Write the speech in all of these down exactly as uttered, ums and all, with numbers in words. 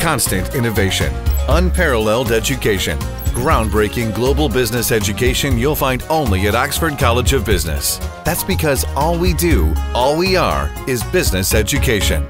constant innovation, unparalleled education, groundbreaking global business education you'll find only at Oxford College of Business. That's because all we do, all we are, is business education.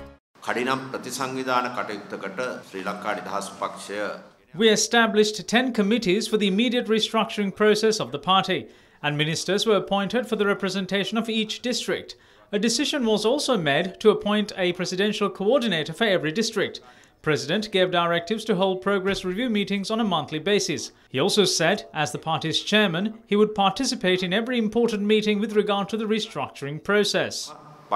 We established ten committees for the immediate restructuring process of the party, and ministers were appointed for the representation of each district. A decision was also made to appoint a presidential coordinator for every district. President gave directives to hold progress review meetings on a monthly basis. He also said, as the party's chairman, he would participate in every important meeting with regard to the restructuring process.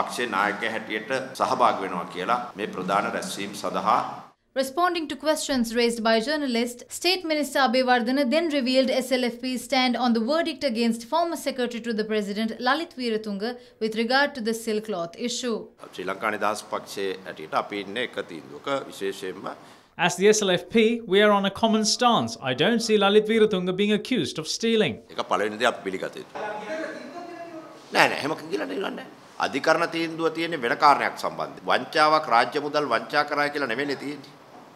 Responding to questions raised by journalists, State Minister Abeyewardena then revealed S L F P's stand on the verdict against former Secretary to the President Lalith Weeratunga with regard to the silk cloth issue. As the S L F P, we are on a common stance. I don't see Lalith Weeratunga being accused of stealing. අධිකරණ තීන්දුව තියෙන්නේ වෙන කාරණයක් සම්බන්ධයි. වංචාවක් රාජ්‍ය මුදල් වංචා කරා කියලා නෙවෙයි තියෙන්නේ.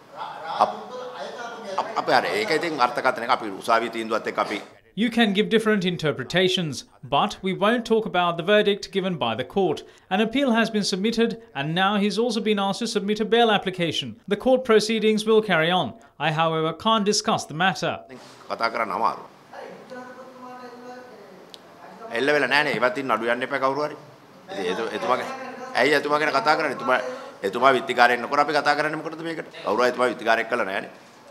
අපේ අර ඒක ඉතින් අර්ථකථනයක අපි උසාවියේ තීන්දුවත් එක්ක අපි You can give different interpretations, but we won't talk about the verdict given by the court. An appeal has been submitted, and now he's also been asked to submit a bail application. The court proceedings will carry on. I, however, can't discuss the matter. කතා කරන්න අමාරුයි. එල්ල වෙලා නැහැ නේ. ඒවත් ඉන්න අඩු යන්න එපා කවුරු හරි. එතුමාගේ ඇයි එතුමා ගැන කතා කරන්නේ? එතුමා එතුමා විත්තිකාරයෙක් නොකර අපි කතා කරන්නේ මොකටද මේකට? කවුරු හරි එතුමා විත්තිකාරයෙක් කළා නෑනේ.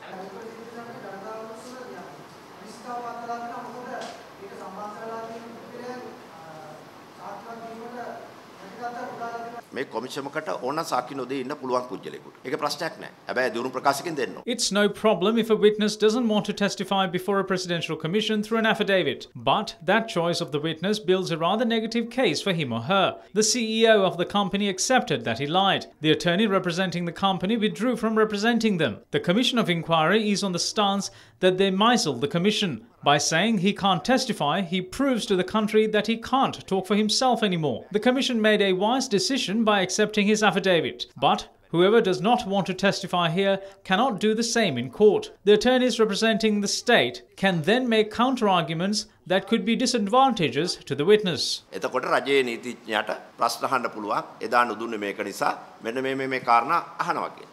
මේ කොමිෂමකට ඕන සාක්ෂි නොදී ඉන්න පුළුවන් පුජ්‍යලෙකුට. ඒක ප්‍රශ්නයක් නෑ. හැබැයි දිනු ප්‍රකාශකෙන් දෙන්න. It's no problem if a witness doesn't want to testify before a presidential commission through an affidavit. But that choice of the witness builds a rather negative case for him or her. The C E O of the company accepted that he lied. The attorney representing the company withdrew from representing them. The Commission of Inquiry is on the stance that they misled the commission. By saying he can't testify, he proves to the country that he can't talk for himself anymore. The commission made a wise decision by accepting his affidavit. But whoever does not want to testify here cannot do the same in court. The attorneys representing the state can then make counter-arguments that could be disadvantageous to the witness. එතකොට රජයේ නීතිඥයාට ප්‍රශ්න අහන්න පුළුවන්. එදා නුදුන්නේ මේක නිසා මෙන්න මේ මේ කාරණා අහනවා කියලා.